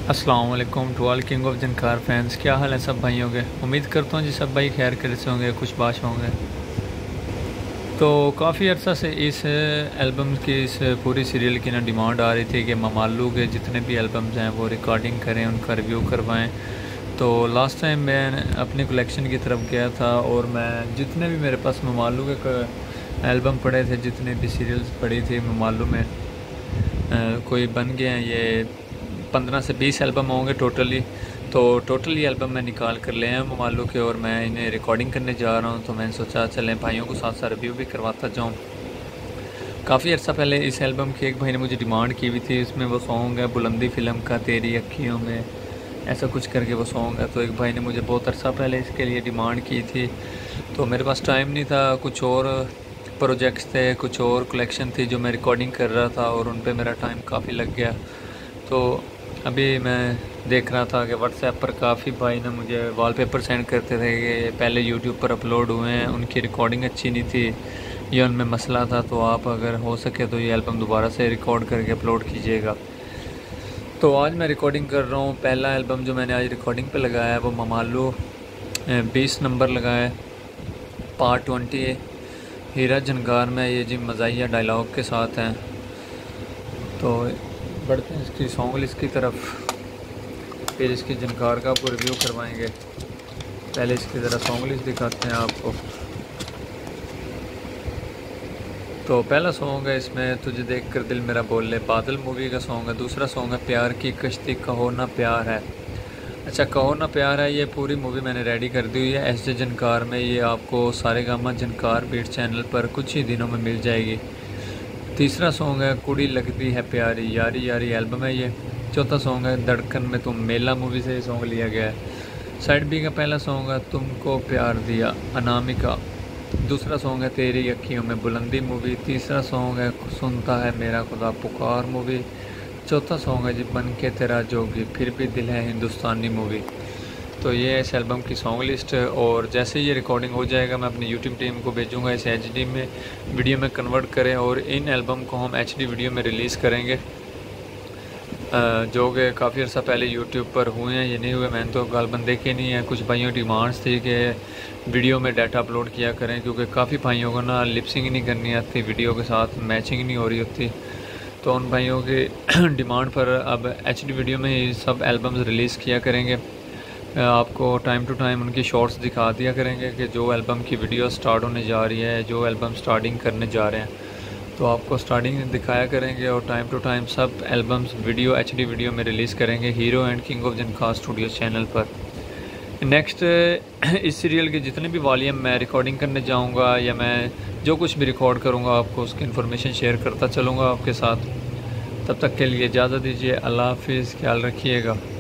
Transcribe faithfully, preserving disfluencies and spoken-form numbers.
अस्सलाम वालेकुम to all king of Jhankar fans. क्या हाल है सब भाइयों के। उम्मीद करता हूँ जी सब भाई खैर खैर से होंगे, खुश बाश होंगे। तो काफ़ी अर्सा से इस एल्बम की, इस पूरी सीरियल की ना डिमांड आ रही थी कि ममालू के जितने भी एल्बम्स हैं वो रिकॉर्डिंग करें, उनका रिव्यू करवाएं। तो लास्ट टाइम मैं अपनी कलेक्शन की तरफ गया था और मैं जितने भी मेरे पास ममालू के एल्बम पड़े थे, जितने भी सीरियल्स पड़ी थी ममालू में, आ, कोई बन गए हैं ये पंद्रह से बीस एल्बम होंगे टोटली। तो टोटल ये एल्बम मैं निकाल कर ले आया ममालू के और मैं इन्हें रिकॉर्डिंग करने जा रहा हूँ। तो मैंने सोचा चलें भाइयों को साथ साथ रिव्यू भी करवाता जाऊँ। काफ़ी अर्सा पहले इस एल्बम की एक भाई ने मुझे डिमांड की हुई थी। इसमें वो सॉन्ग है बुलंदी फ़िल्म का, तेरी अखियों में, ऐसा कुछ करके वो सॉन्ग है। तो एक भाई ने मुझे बहुत अरसा पहले इसके लिए डिमांड की थी। तो मेरे पास टाइम नहीं था, कुछ और प्रोजेक्ट्स थे, कुछ और कलेक्शन थी जो मैं रिकॉर्डिंग कर रहा था और उन पर मेरा टाइम काफ़ी लग गया। तो अभी मैं देख रहा था कि व्हाट्सएप पर काफ़ी भाई ना मुझे वॉलपेपर सेंड करते थे कि पहले यूट्यूब पर अपलोड हुए हैं, उनकी रिकॉर्डिंग अच्छी नहीं थी या उनमें मसला था, तो आप अगर हो सके तो ये एल्बम दोबारा से रिकॉर्ड करके अपलोड कीजिएगा। तो आज मैं रिकॉर्डिंग कर रहा हूँ। पहला एल्बम जो मैंने आज रिकॉर्डिंग पे लगाया है वो ममालू बीस नंबर लगाया है, पार्ट ट्वेंटी है, हीरा जनकार में। ये जी मज़ाहिया डायलॉग के साथ हैं। तो बढ़ते हैं इसकी सॉन्ग लिस्ट की तरफ, फिर इसकी जनकार का आपको रिव्यू करवाएंगे। पहले इसकी ज़रा सॉन्ग लिस्ट दिखाते हैं आपको। तो पहला सॉन्ग है इसमें तुझे देख कर दिल मेरा बोल ले, बादल मूवी का सॉन्ग है। दूसरा सॉन्ग है प्यार की कश्ती, कहो ना प्यार है। अच्छा, कहो ना प्यार है, ये पूरी मूवी मैंने रेडी कर दी हुई है एस जे जनकार में। ये आपको सारे गामा जनकार बीट चैनल पर कुछ ही दिनों में मिल जाएगी। तीसरा सॉन्ग है कुड़ी लगती है प्यारी, यारी यारी एल्बम है ये। चौथा सॉन्ग है धड़कन में तुम, मेला मूवी से ये सॉन्ग लिया गया है। साइड बी का पहला सॉन्ग है तुमको प्यार दिया, अनामिका। दूसरा सॉन्ग है तेरी अखियों में, बुलंदी मूवी। तीसरा सॉन्ग है सुनता है मेरा खुदा, पुकार मूवी। चौथा सॉन्ग है जी बन के तेरा जोगी, फिर भी दिल है हिंदुस्तानी मूवी। तो ये है इस एल्बम की सॉन्ग लिस्ट। और जैसे ही ये रिकॉर्डिंग हो जाएगा मैं अपनी यूट्यूब टीम को भेजूँगा, इसे एच डी में वीडियो में कन्वर्ट करें और इन एल्बम को हम एच डी वीडियो में रिलीज़ करेंगे, जो कि काफ़ी अर्सा पहले यूट्यूब पर हुए हैं। ये नहीं हुए, मैंने तो गालबन देखे नहीं है। कुछ भाइयों की डिमांड्स थी कि वीडियो में डाटा अपलोड किया करें, क्योंकि काफ़ी भाइयों को ना लिपसिंग नहीं करनी आती, वीडियो के साथ मैचिंग नहीं हो रही होती। तो उन भाइयों की डिमांड पर अब एच डी वीडियो में ही सब एल्बम्स रिलीज़ किया करेंगे। आपको टाइम टू टाइम उनकी शॉर्ट्स दिखा दिया करेंगे कि जो एल्बम की वीडियो स्टार्ट होने जा रही है, जो एल्बम स्टार्टिंग करने जा रहे हैं, तो आपको स्टार्टिंग दिखाया करेंगे। और टाइम टू टाइम सब एल्बम्स वीडियो एचडी वीडियो में रिलीज़ करेंगे hero and king of Jhankar studio channel पर। नेक्स्ट इस सीरियल के जितने भी वॉल्यूम मैं रिकॉर्डिंग करने जाऊंगा या मैं जो कुछ भी रिकॉर्ड करूंगा आपको उसकी इन्फॉर्मेशन शेयर करता चलूँगा आपके साथ। तब तक के लिए इजाज़त दीजिए, अल्लाह हाफिज़, ख्याल रखिएगा।